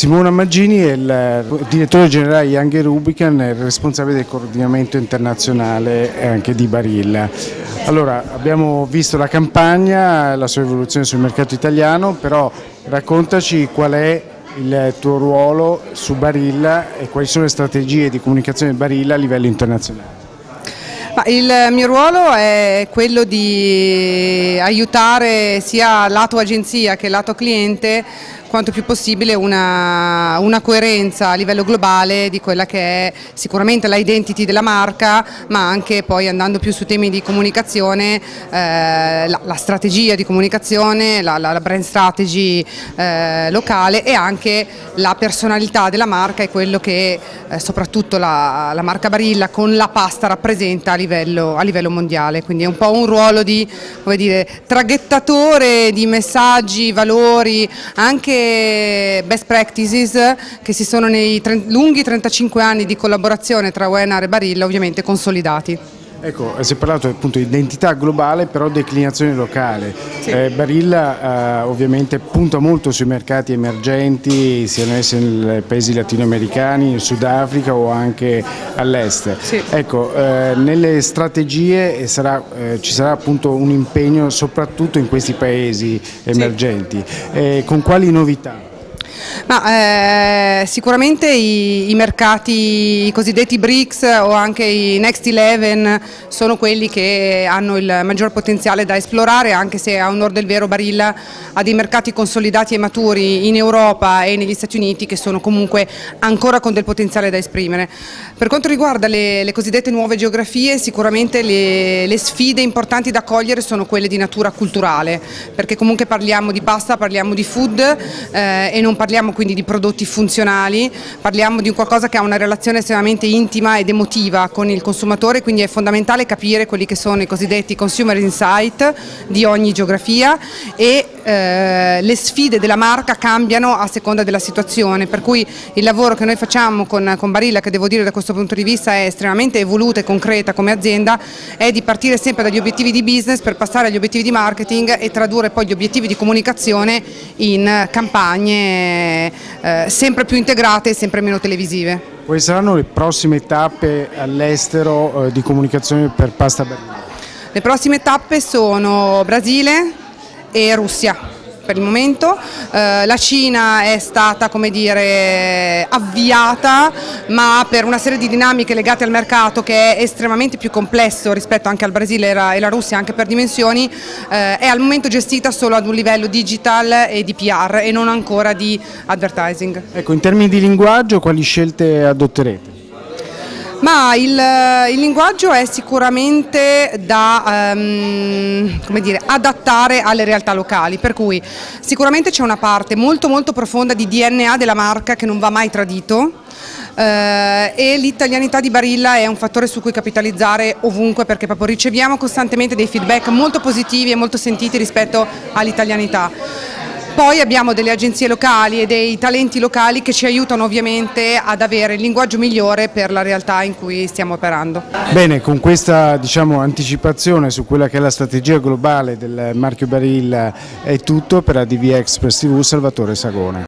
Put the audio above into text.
Simona Maggini è il direttore generale Young Rubicam e responsabile del coordinamento internazionale anche di Barilla. Allora, abbiamo visto la campagna, la sua evoluzione sul mercato italiano, però raccontaci qual è il tuo ruolo su Barilla e quali sono le strategie di comunicazione di Barilla a livello internazionale. Il mio ruolo è quello di aiutare sia lato agenzia che lato cliente quanto più possibile una coerenza a livello globale di quella che è sicuramente l'identity della marca, ma anche poi andando più su temi di comunicazione, la strategia di comunicazione, la brand strategy locale e anche la personalità della marca e quello che soprattutto la marca Barilla con la pasta rappresenta a livello mondiale. Quindi è un po' un ruolo di, come dire, traghettatore di messaggi, valori, anche best practices che si sono nei lunghi 35 anni di collaborazione tra UENAR e Barilla ovviamente consolidati. Ecco, si è parlato appunto di identità globale però declinazione locale. Sì. Barilla ovviamente punta molto sui mercati emergenti, siano essi nei paesi latinoamericani, in Sudafrica o anche all'est. Sì. Ecco, nelle strategie ci sarà appunto un impegno soprattutto in questi paesi emergenti. Sì. Con quali novità? Sicuramente i mercati cosiddetti BRICS o anche i Next 11 sono quelli che hanno il maggior potenziale da esplorare, anche se a onor del vero Barilla ha dei mercati consolidati e maturi in Europa e negli Stati Uniti che sono comunque ancora con del potenziale da esprimere. Per quanto riguarda le cosiddette nuove geografie, sicuramente le sfide importanti da cogliere sono quelle di natura culturale, perché comunque parliamo di pasta, parliamo di food e non parliamo quindi di prodotti funzionali, parliamo di qualcosa che ha una relazione estremamente intima ed emotiva con il consumatore, quindi è fondamentale capire quelli che sono i cosiddetti consumer insight di ogni geografia e le sfide della marca cambiano a seconda della situazione, per cui il lavoro che noi facciamo con Barilla, che devo dire da questo punto di vista è estremamente evoluta e concreta come azienda, è di partire sempre dagli obiettivi di business per passare agli obiettivi di marketing e tradurre poi gli obiettivi di comunicazione in campagne sempre più integrate e sempre meno televisive. Quali saranno le prossime tappe all'estero di comunicazione per pasta Barilla? Le prossime tappe sono Brasile e Russia. Per il momento la Cina è stata, come dire, avviata, ma per una serie di dinamiche legate al mercato che è estremamente più complesso rispetto anche al Brasile e la Russia, anche per dimensioni, è al momento gestita solo ad un livello digital e di PR e non ancora di advertising. Ecco, in termini di linguaggio quali scelte adotterete? Ma il linguaggio è sicuramente da come dire, adattare alle realtà locali, per cui sicuramente c'è una parte molto profonda di DNA della marca che non va mai tradito e l'italianità di Barilla è un fattore su cui capitalizzare ovunque, perché proprio riceviamo costantemente dei feedback molto positivi e molto sentiti rispetto all'italianità. Poi abbiamo delle agenzie locali e dei talenti locali che ci aiutano ovviamente ad avere il linguaggio migliore per la realtà in cui stiamo operando. Bene, con questa anticipazione su quella che è la strategia globale del marchio Barilla è tutto. Per ADV Express TV, Salvatore Sagone.